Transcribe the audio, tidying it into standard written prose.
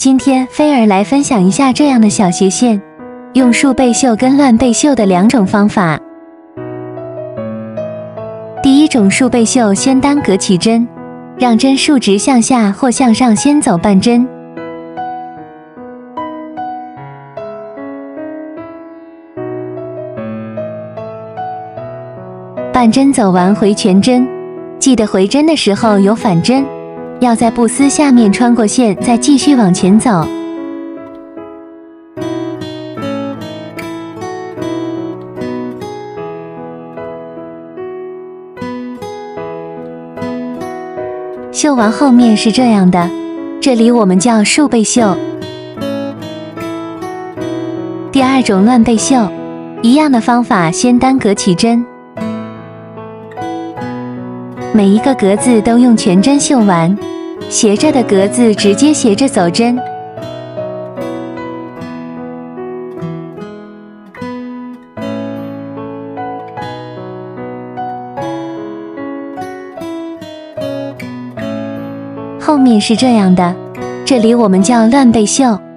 今天菲儿来分享一下这样的小斜线，用竖背绣跟乱背绣的两种方法。第一种竖背绣，先单格起针，让针竖直向下或向上先走半针，半针走完回全针，记得回针的时候有反针，要在布丝下面穿过线，再继续往前走。绣完后面是这样的，这里我们叫竖背绣。第二种乱背绣，一样的方法，先单格起针，每一个格子都用全针绣完，斜着的格子直接斜着走针。后面是这样的，这里我们叫乱背绣。